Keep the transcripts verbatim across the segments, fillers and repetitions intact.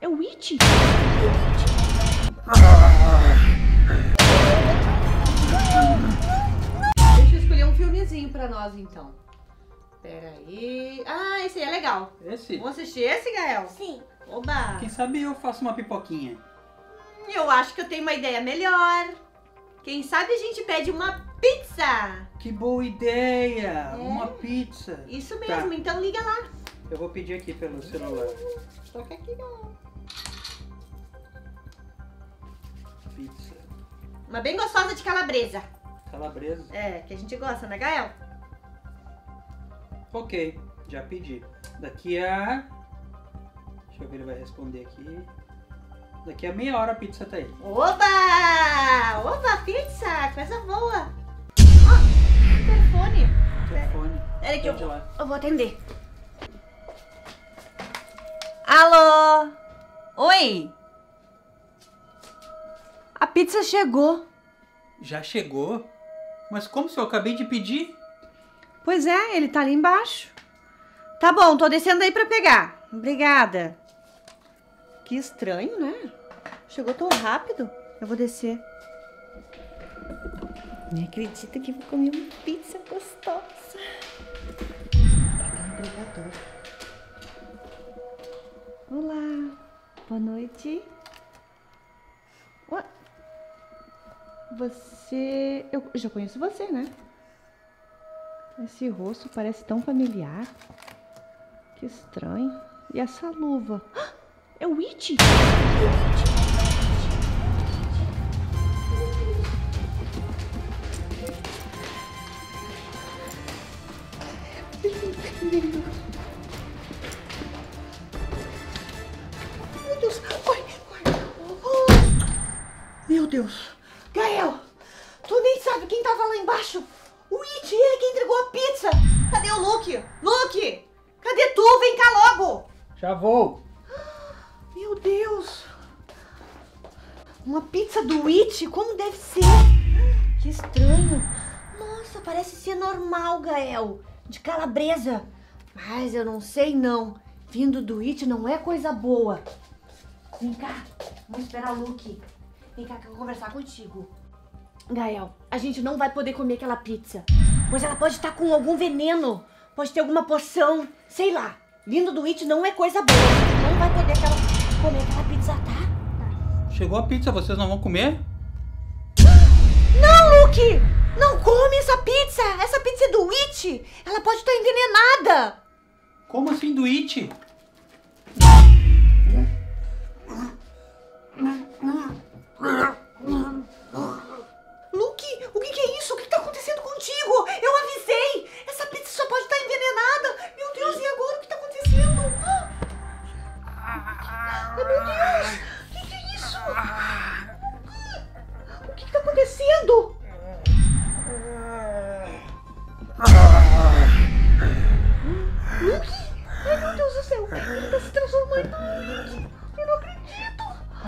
o It? Deixa eu escolher um filmezinho pra nós, então. Pera aí. Ah, esse aí é legal. Esse? Vamos assistir esse, Gael? Sim. Oba! Quem sabe eu faço uma pipoquinha. Eu acho que eu tenho uma ideia melhor. Quem sabe a gente pede uma pizza? Que boa ideia! É. Uma pizza. Isso mesmo, Tá. então liga lá. Eu vou pedir aqui pelo celular. Toca aqui, não. Pizza. Uma bem gostosa de calabresa. Calabresa. É, que a gente gosta, né, Gael? Ok, já pedi. Daqui a... Deixa eu ver, ele vai responder aqui. Daqui a meia hora a pizza tá aí. Oba! Oba, pizza! Coisa boa! Ó, telefone. Telefone. Peraí que eu, Pode ir lá. eu vou atender. Alô? Oi? A pizza chegou. Já chegou? Mas como se eu acabei de pedir? Pois é, ele tá ali embaixo. Tá bom, tô descendo aí pra pegar. Obrigada. Que estranho, né? Chegou tão rápido. Eu vou descer. Nem acredito que vou comer uma pizza gostosa. Entregador. Olá. Boa noite. Ué? Você... Eu já conheço você, né? Esse rosto parece tão familiar. Que estranho. E essa luva? Ah, é o It! Meu Deus! Oi! Oh. Meu Deus! Gael! Tu nem sabe quem tava lá embaixo! O It, ele que entregou a pizza! Cadê o Luke? Luke! Cadê tu? Vem cá logo! Já vou! Meu Deus! Uma pizza do It? Como deve ser? Que estranho! Nossa, parece ser normal, Gael. De calabresa. Mas eu não sei não. Vindo do It não é coisa boa. Vem cá, vamos esperar o Luke. Vem cá que eu vou conversar contigo. Gael, a gente não vai poder comer aquela pizza. Pois ela pode estar com algum veneno. Pode ter alguma poção. Sei lá. Vindo do It não é coisa boa. A gente não vai poder aquela, comer aquela pizza, tá? Chegou a pizza, vocês não vão comer? Não, Luke! Não come essa pizza! Essa pizza é do It! Ela pode estar envenenada! Como assim do It? Luke, o que, que é isso? O que está acontecendo contigo? Eu avisei! Essa pizza só pode estar envenenada! Meu Deus, e agora o que está acontecendo? Ah, meu Deus! O que, que é isso? O que está acontecendo? Luke? Ai, meu Deus do céu! Ele está se transformando em Luke! Eu não acredito!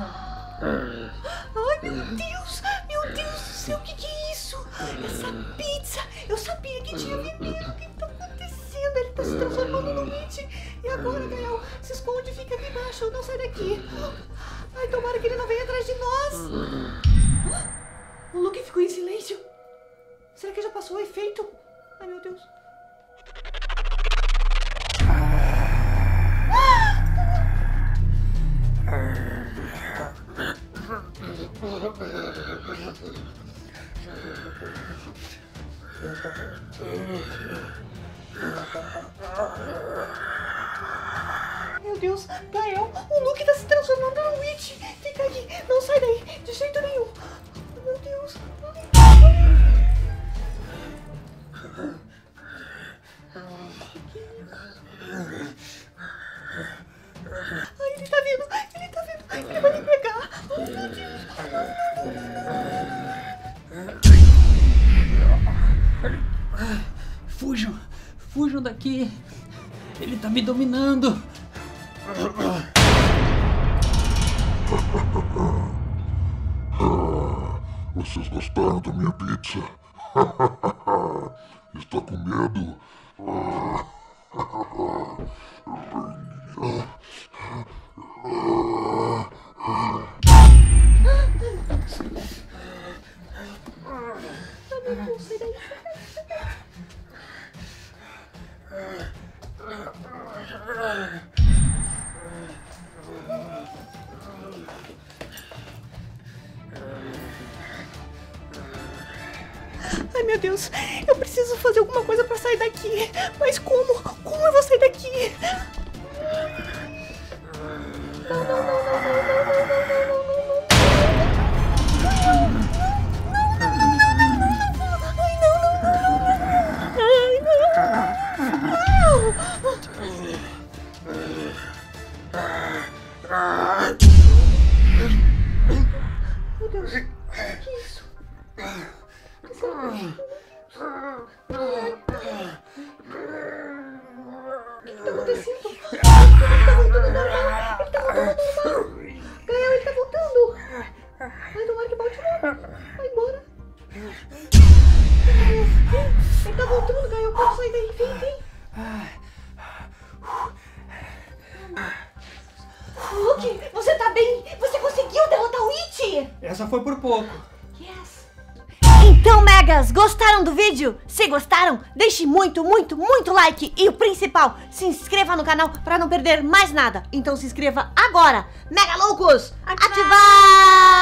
Ai, meu Deus! Meu Deus do céu, o que, que é isso? Essa pizza! Eu sabia que tinha veneno! O que está acontecendo? Ele está se transformando no It! E agora, Gael? Se esconde, fica aqui embaixo, não sai daqui! Ai, tomara que ele não venha atrás de nós! O Luke ficou em silêncio! Será que já passou o efeito? Ai, meu Deus! Meu Deus, Gael, o Luke tá se transformando no It. Fica aí, não sai daí, de jeito nenhum. Meu Deus. Ai, ele tá vindo, ele tá vindo, ele vai me pegar. Ai, meu Deus. Fujam! Fujam daqui! Ele tá me dominando! Vocês gostaram da minha pizza? Está com medo? Ah. meu Deus. Eu preciso fazer alguma coisa pra sair daqui. Mas como? Como eu vou sair daqui? Não, não, não, não, não, não, não, não, não, não, não. Meu Deus, que é isso? O que será? O que tá acontecendo? Ele tá voltando normal. Ele tá voltando normal. Gael, ele tá voltando. Ai, tomara que volte logo. Vai embora. Ele tá voltando, Gael. Pode sair daí. Vem, vem. Luke, você tá bem? Você conseguiu derrotar o It? Essa foi por pouco. Yes. Então, Megas, gostaram do vídeo? Se gostaram, deixe muito, muito, muito like. E o principal, se inscreva no canal pra não perder mais nada. Então se inscreva agora. Mega Loucos, ativar!